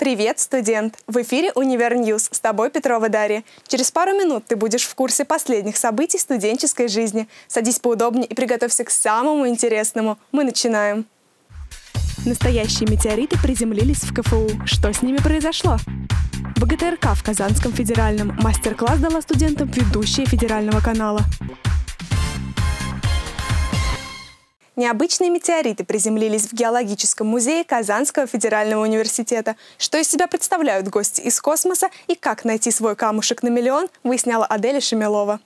Привет, студент! В эфире Универньюз. С тобой Петрова Дарья. Через пару минут ты будешь в курсе последних событий студенческой жизни. Садись поудобнее и приготовься к самому интересному. Мы начинаем. Настоящие метеориты приземлились в КФУ. Что с ними произошло? В ГТРК в Казанском федеральном мастер-класс дала студентам ведущая федерального канала. Необычные метеориты приземлились в геологическом музее Казанского федерального университета. Что из себя представляют гости из космоса и как найти свой камушек на миллион, выясняла Аделя Шамилова.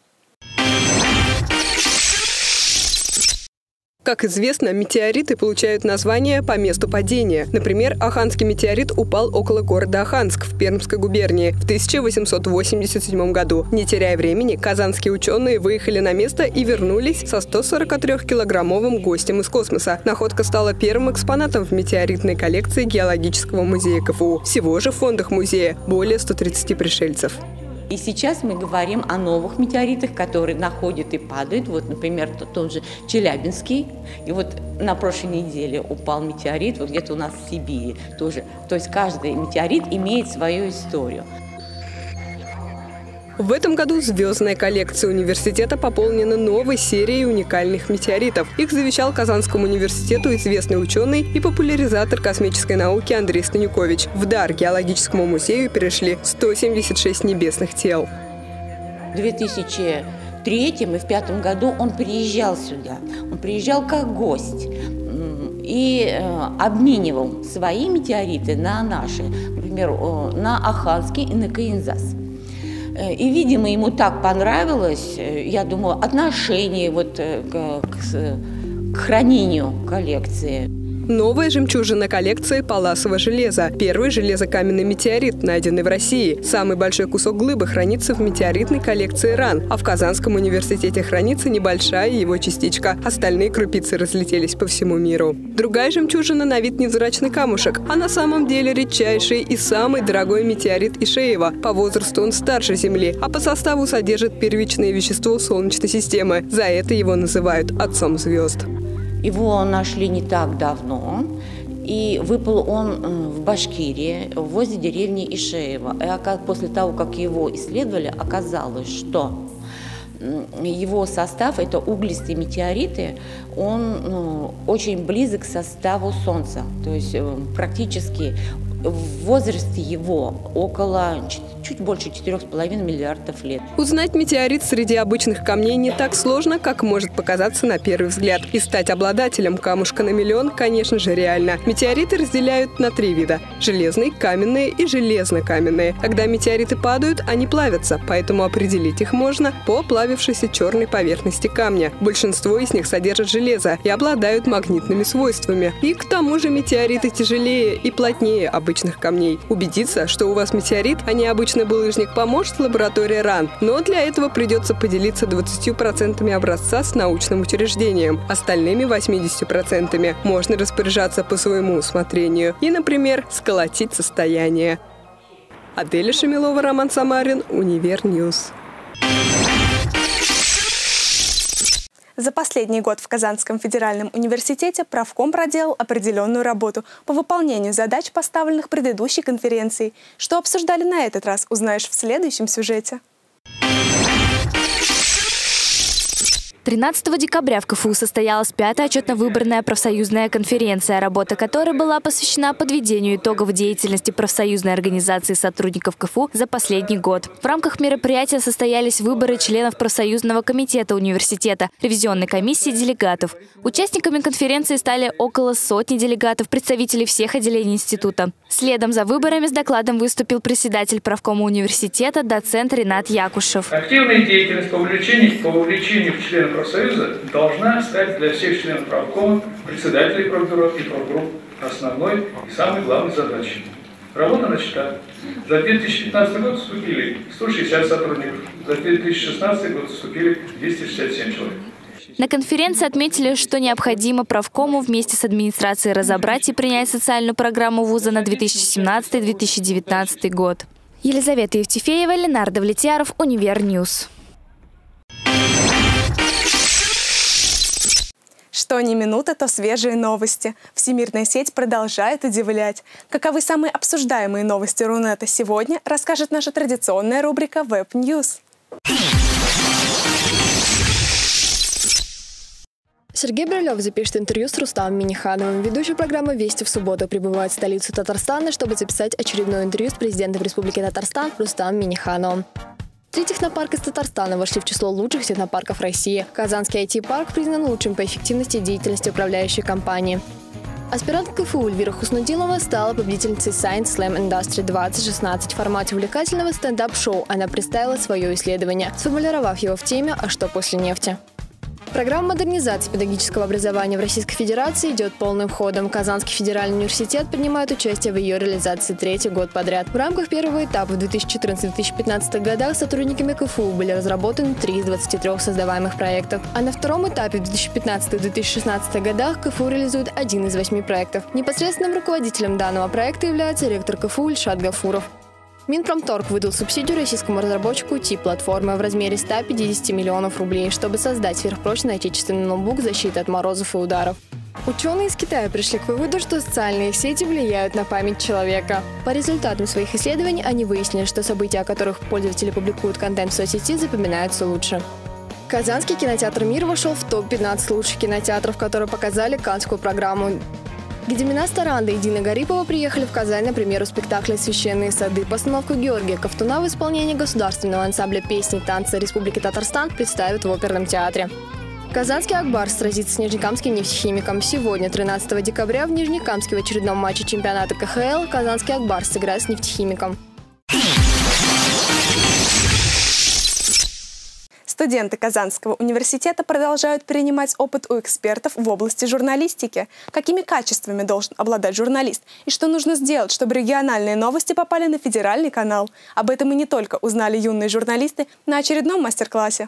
Как известно, метеориты получают название по месту падения. Например, Оханский метеорит упал около города Оханск в Пермской губернии в 1887 году. Не теряя времени, казанские ученые выехали на место и вернулись со 143-килограммовым гостем из космоса. Находка стала первым экспонатом в метеоритной коллекции Геологического музея КФУ. Всего же в фондах музея более 130 пришельцев. И сейчас мы говорим о новых метеоритах, которые находят и падают. Вот, например, тот же Челябинский. И вот на прошлой неделе упал метеорит, вот где-то у нас в Сибири тоже. То есть каждый метеорит имеет свою историю. В этом году звездная коллекция университета пополнена новой серией уникальных метеоритов. Их завещал Казанскому университету известный ученый и популяризатор космической науки Андрей Станюкович. В дар Геологическому музею перешли 176 небесных тел. В 2003 и в 2005 году он приезжал сюда. Он приезжал как гость и обменивал свои метеориты на наши. Например, на Оханский и на Каинзас. И, видимо, ему так понравилось, я думаю, отношение вот к хранению коллекции. Новая жемчужина коллекции – палласовое железо. Первый железокаменный метеорит, найденный в России. Самый большой кусок глыбы хранится в метеоритной коллекции РАН, а в Казанском университете хранится небольшая его частичка. Остальные крупицы разлетелись по всему миру. Другая жемчужина на вид невзрачный камушек, а на самом деле редчайший и самый дорогой метеорит Ишеева. По возрасту он старше Земли, а по составу содержит первичное вещество Солнечной системы. За это его называют отцом звезд. Его нашли не так давно, и выпал он в Башкирии, возле деревни Ишеева. И после того, как его исследовали, оказалось, что его состав – это углистые метеориты, он очень близок к составу Солнца, то есть практически в возрасте его чуть больше 4,5 миллиардов лет. Узнать метеорит среди обычных камней не так сложно, как может показаться на первый взгляд. И стать обладателем камушка на миллион, конечно же, реально. Метеориты разделяют на 3 вида – железные, каменные и железно-каменные. Когда метеориты падают, они плавятся, поэтому определить их можно по плавившейся черной поверхности камня. Большинство из них содержат железо и обладают магнитными свойствами. И к тому же метеориты тяжелее и плотнее обычных камней. Убедиться, что у вас метеорит, а не обычный булыжник, поможет лаборатория РАН. Но для этого придется поделиться 20% образца с научным учреждением. Остальными 80% можно распоряжаться по своему усмотрению и, например, сколотить состояние. Аделя Шамилова, Роман Самарин, Универньюз. За последний год в Казанском федеральном университете правком проделал определенную работу по выполнению задач, поставленных предыдущей конференцией. Что обсуждали на этот раз, узнаешь в следующем сюжете. 13 декабря в КФУ состоялась 5-я отчетно-выборная профсоюзная конференция, работа которой была посвящена подведению итогов деятельности профсоюзной организации сотрудников КФУ за последний год. В рамках мероприятия состоялись выборы членов профсоюзного комитета университета, ревизионной комиссии делегатов. Участниками конференции стали около сотни делегатов, представителей всех отделений института. Следом за выборами с докладом выступил председатель правкома университета, доцент Ринат Якушев. Активная деятельность по увлечению членов профсоюза должна стать для всех членов правкома, председателей правбюро и правгрупп основной и самой главной задачей. Работа начата. За 2015 год вступили 160 сотрудников, за 2016 год вступили 267 человек. На конференции отметили, что необходимо правкому вместе с администрацией разобрать и принять социальную программу вуза на 2017-2019 год. Елизавета Евтефеева, Ленардо Влетьяров, Универньюз. Что ни минута, то свежие новости. Всемирная сеть продолжает удивлять. Каковы самые обсуждаемые новости Рунета сегодня, расскажет наша традиционная рубрика Web News. Сергей Брилев запишет интервью с Рустамом Миннихановым. Ведущий программы «Вести» в субботу прибывает в столицу Татарстана, чтобы записать очередное интервью с президентом Республики Татарстан Рустамом Миннихановым. 3 технопарка из Татарстана вошли в число лучших технопарков России. Казанский IT-парк признан лучшим по эффективности деятельности управляющей компании. Аспирант КФУ Эльвира Хуснудинова стала победительницей Science Slam Industry 2016. В формате увлекательного стендап-шоу она представила свое исследование, сформулировав его в теме «А что после нефти?». Программа модернизации педагогического образования в Российской Федерации идет полным ходом. Казанский федеральный университет принимает участие в ее реализации 3-й год подряд. В рамках первого этапа в 2014-2015 годах сотрудниками КФУ были разработаны 3 из 23 создаваемых проектов. А на втором этапе в 2015-2016 годах КФУ реализует 1 из 8 проектов. Непосредственным руководителем данного проекта является ректор КФУ Ильшат Гафуров. Минпромторг выдал субсидию российскому разработчику ТИП-платформы в размере 150 миллионов рублей, чтобы создать сверхпрочный отечественный ноутбук защиты от морозов и ударов. Ученые из Китая пришли к выводу, что социальные сети влияют на память человека. По результатам своих исследований они выяснили, что события, о которых пользователи публикуют контент в соцсети, запоминаются лучше. Казанский кинотеатр «Мир» вошел в топ-15 лучших кинотеатров, которые показали каннскую программу. Гедимина Старанда и Дина Гарипова приехали в Казань на премьеру спектакля «Священные сады». Постановку Георгия Ковтуна в исполнении государственного ансамбля песни и танца Республики Татарстан представят в оперном театре. Казанский «Акбарс» сразится с нижнекамским нефтехимиком. Сегодня, 13 декабря, в Нижнекамске в очередном матче чемпионата КХЛ казанский «Акбарс» сыграет с нефтехимиком. Студенты Казанского университета продолжают перенимать опыт у экспертов в области журналистики. Какими качествами должен обладать журналист и что нужно сделать, чтобы региональные новости попали на федеральный канал? Об этом и не только узнали юные журналисты на очередном мастер-классе.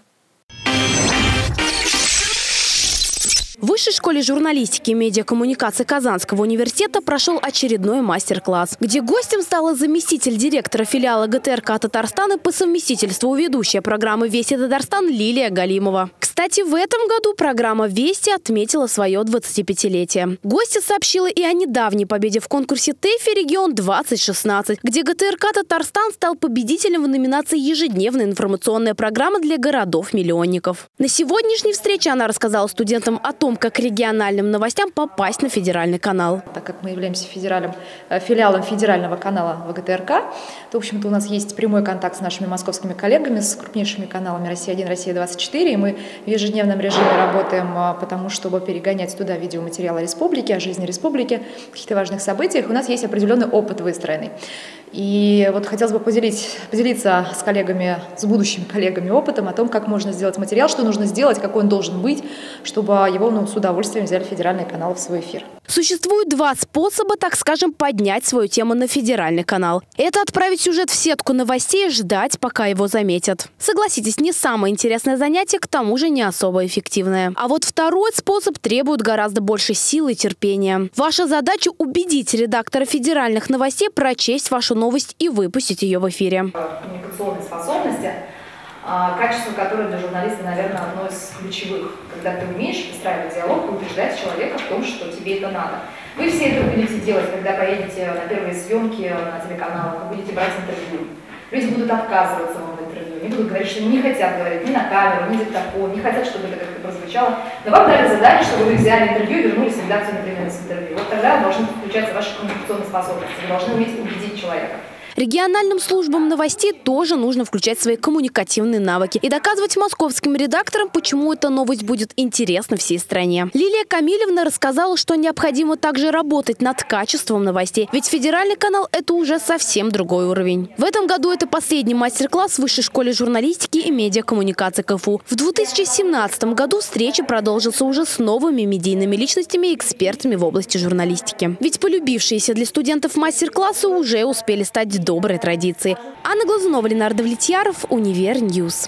В Высшей школе журналистики и медиакоммуникации Казанского университета прошел очередной мастер-класс, где гостем стала заместитель директора филиала ГТРК Татарстана по совместительству ведущая программы «Вести Татарстан» Лилия Галимова. Кстати, в этом году программа «Вести» отметила свое 25-летие. Гостья сообщила и о недавней победе в конкурсе ТЭФИ «Регион-2016», где ГТРК Татарстан стал победителем в номинации «Ежедневная информационная программа для городов-миллионников». На сегодняшней встрече она рассказала студентам о том, как региональным новостям попасть на федеральный канал. Так как мы являемся филиалом федерального канала ВГТРК, то, в общем-то, у нас есть прямой контакт с нашими московскими коллегами, с крупнейшими каналами «Россия-1», «Россия-24», и мы в ежедневном режиме работаем потому, чтобы перегонять туда видеоматериалы о республике, о жизни республики, каких-то важных событиях. У нас есть определенный опыт выстроенный. И вот хотелось бы поделиться с коллегами, с будущими коллегами опытом о том, как можно сделать материал, что нужно сделать, какой он должен быть, чтобы его с удовольствием взяли федеральный канал в свой эфир. Существует 2 способа, так скажем, поднять свою тему на федеральный канал. Это отправить сюжет в сетку новостей и ждать, пока его заметят. Согласитесь, не самое интересное занятие, к тому же не особо эффективное. А вот второй способ требует гораздо больше сил и терпения. Ваша задача – убедить редактора федеральных новостей прочесть вашу новость и выпустить ее в эфире. Коммуникационные способности, качество, которое для журналиста, наверное, одно из ключевых. Когда ты умеешь выстраивать диалог и убеждать человека в том, что тебе это надо. Вы все это будете делать, когда поедете на первые съемки на телеканалах, вы будете брать интервью. Люди будут отказываться вам в интервью, они будут говорить, что не хотят говорить ни на камеру, ни в диктофон, не хотят, чтобы это как-то прозвучало. Но вам дали задание, чтобы вы взяли интервью и вернулись в редакцию, например, с интервью. Вот тогда должны включаться ваши коммуникационные способности, вы должны уметь убедить человека. Региональным службам новостей тоже нужно включать свои коммуникативные навыки и доказывать московским редакторам, почему эта новость будет интересна всей стране. Лилия Камилевна рассказала, что необходимо также работать над качеством новостей, ведь федеральный канал – это уже совсем другой уровень. В этом году это последний мастер-класс в Высшей школе журналистики и медиакоммуникации КФУ. В 2017 году встреча продолжится уже с новыми медийными личностями и экспертами в области журналистики. Ведь полюбившиеся для студентов мастер-классы уже успели стать доброй традицией. Анна Глазунова, Ленардо Влетьяров, Универньюз.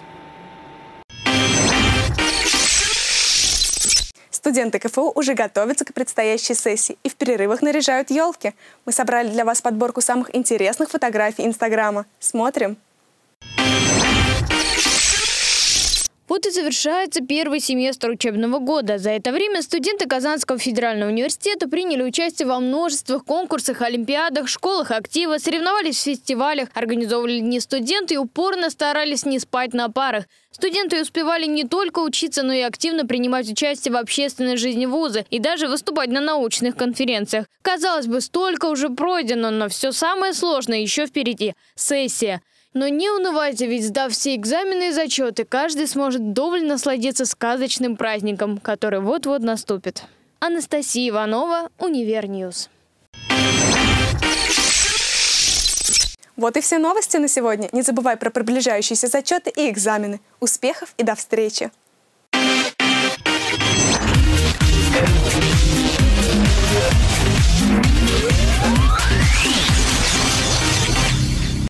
Студенты КФУ уже готовятся к предстоящей сессии и в перерывах наряжают елки. Мы собрали для вас подборку самых интересных фотографий Инстаграма. Смотрим! Вот и завершается первый семестр учебного года. За это время студенты Казанского федерального университета приняли участие во множествах конкурсах, олимпиадах, школах актива, соревновались в фестивалях, организовывали дни студенты и упорно старались не спать на парах. Студенты успевали не только учиться, но и активно принимать участие в общественной жизни вуза и даже выступать на научных конференциях. Казалось бы, столько уже пройдено, но все самое сложное еще впереди – сессия. Но не унывайте, ведь сдав все экзамены и зачеты, каждый сможет вдоволь насладиться сказочным праздником, который вот-вот наступит. Анастасия Иванова, Универньюз. Вот и все новости на сегодня. Не забывай про приближающиеся зачеты и экзамены. Успехов и до встречи!